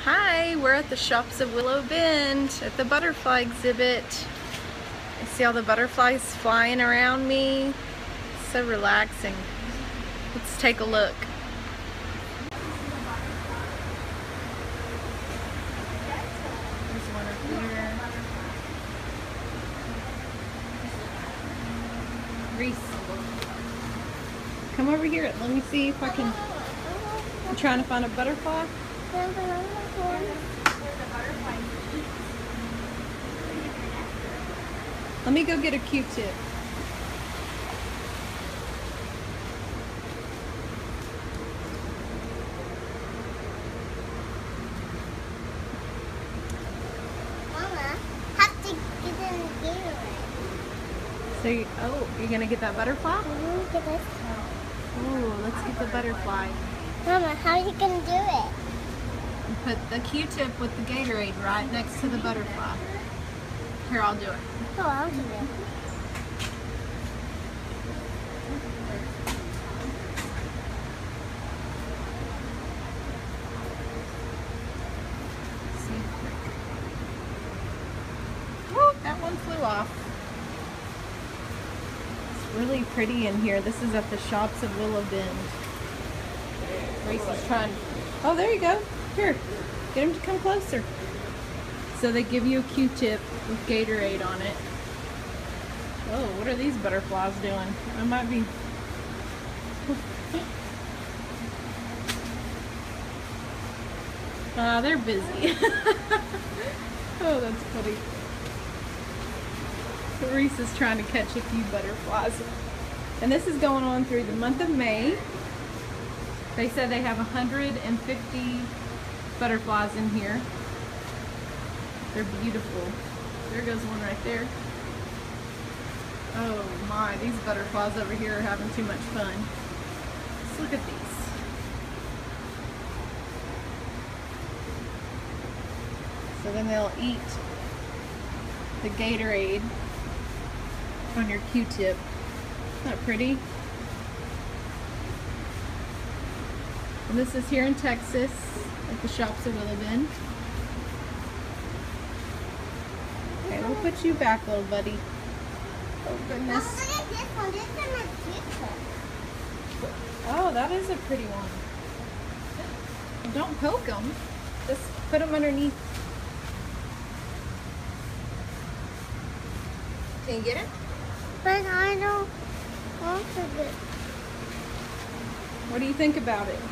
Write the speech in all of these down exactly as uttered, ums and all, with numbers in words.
Hi, we're at the Shops of Willow Bend at the butterfly exhibit. I see all the butterflies flying around me. It's so relaxing. Let's take a look. There's one up here. Reese, come over here. Let me see if I can. I'm trying to find a butterfly. Let me go get a Q-tip. Mama, have to get in the Gatorade. So, you, oh, you're gonna get that butterfly? Mm-hmm, get this. Oh, let's get the butterfly. Mama, how are you gonna do it? And put the Q-tip with the Gatorade right next to the butterfly. Here, I'll do it. Oh, I'll do it. See. Woo, that one flew off. It's really pretty in here. This is at the Shops of Willow Bend. Grace is trying. Oh, there you go. Here, get him to come closer. So they give you a Q-tip with Gatorade on it. Oh, what are these butterflies doing? I might be... Ah, uh, they're busy. Oh, that's funny. Reese is trying to catch a few butterflies. And this is going on through the month of May. They said they have one hundred fifty butterflies in here. They're beautiful. There goes one right there. Oh my, these butterflies over here are having too much fun. Let's look at these. So then they'll eat the Gatorade on your Q-tip. Isn't that pretty? And this is here in Texas at the Shops of Willow Bend. Okay, we'll put you back, little buddy. Oh goodness. Oh, look at this one. This is my Q-tip. Oh, that is a pretty one. Well, don't poke them. Just put them underneath. Can you get it? But I don't want to get. What do you think about it?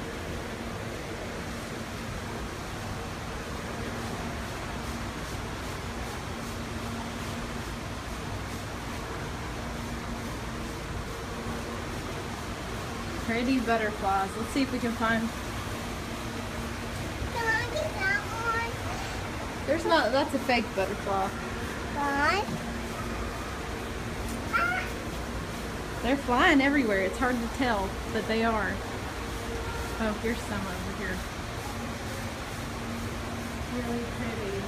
Pretty butterflies. Let's see if we can find. Can I get that one? There's not. That's a fake butterfly. Why? Ah. They're flying everywhere. It's hard to tell, but they are. Oh, here's some over here. Really pretty.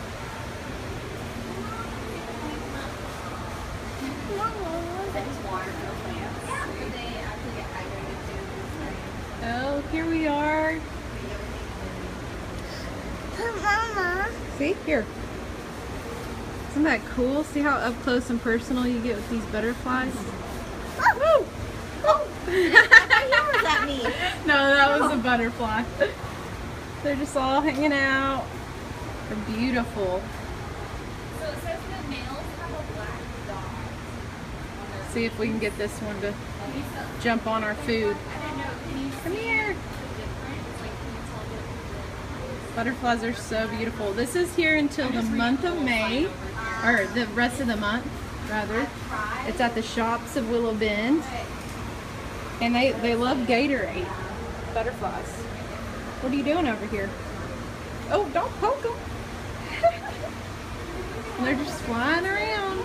Oh, here we are. Mama. See? Here. Isn't that cool? See how up close and personal you get with these butterflies? Oh. Oh. What was that mean? No, that was a butterfly. They're just all hanging out. They're beautiful. So it says the males have a black dot. See if we can get this one to jump on our food. I don't know. Can you Come see here. the difference? Like, can you tell the difference? Butterflies are so beautiful. This is here until the month of May, or the rest of the month, rather. It's at the Shops of Willow Bend. And they, they love Gatorade. Butterflies. What are you doing over here? Oh, don't poke them. They're just flying around.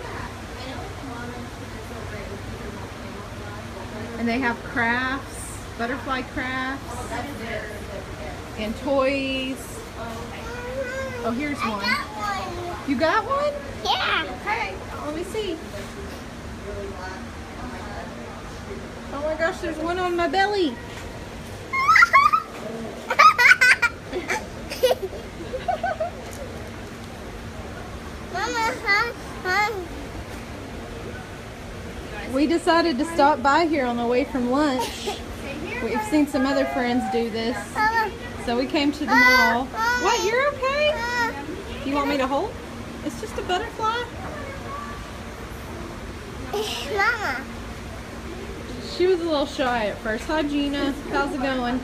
And they have crafts, butterfly crafts, and toys. Oh, here's I one. got one. You got one? Yeah. Okay, let me see. Oh my gosh, there's one on my belly. decided to stop by here on the way from lunch. We've seen some other friends do this. So we came to the mall. What, you're okay? Do you want me to hold? It's just a butterfly. Mama. She was a little shy at first. Hi Gina, how's it going?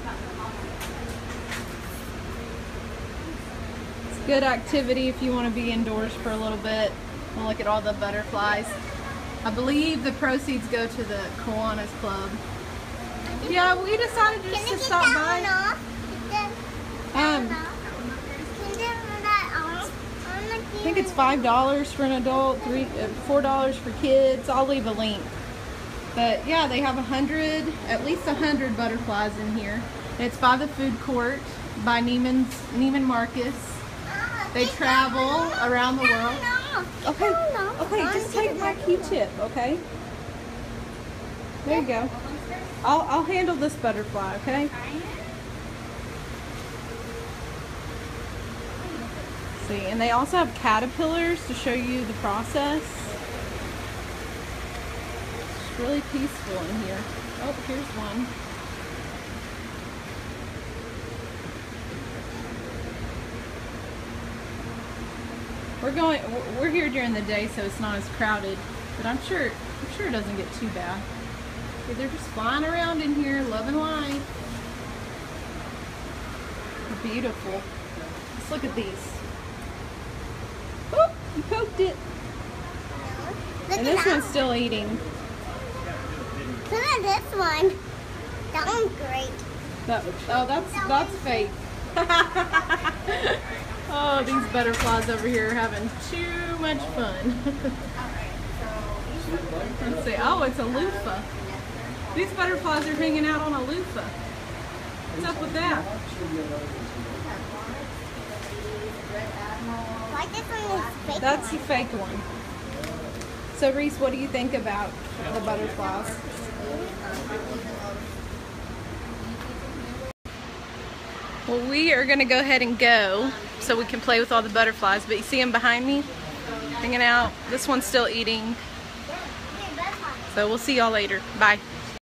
It's a good activity if you want to be indoors for a little bit and look at all the butterflies. I believe the proceeds go to the Kiwanis Club. Yeah, we decided just Can to you get stop that by. one off? Um, Can you get that off? I think it's five dollars for an adult, three, uh, four dollars for kids. I'll leave a link. But yeah, they have a hundred, at least a hundred butterflies in here. It's by the food court, by Neiman's, Neiman Marcus. They travel around the world. Okay, okay, just take my Q-tip, okay? There you go. I'll, I'll handle this butterfly, okay? See, and they also have caterpillars to show you the process. It's really peaceful in here. Oh, here's one. We're going. We're here during the day, so it's not as crowded. But I'm sure. I'm sure it doesn't get too bad. See, they're just flying around in here, loving life. They're beautiful. Let's look at these. Oh, you poked it. Look And at this that. one's still eating. Look at this one. That one's great. That, oh, that's that's fake. Oh, these butterflies over here are having too much fun. Let's see. Oh, it's a loofah. These butterflies are hanging out on a loofah. What's up with that? Why this one is fake? That's the fake one. So, Reese, what do you think about the butterflies? Well, we are going to go ahead and go so we can play with all the butterflies. But you see them behind me? Hanging out. This one's still eating. So we'll see y'all later. Bye.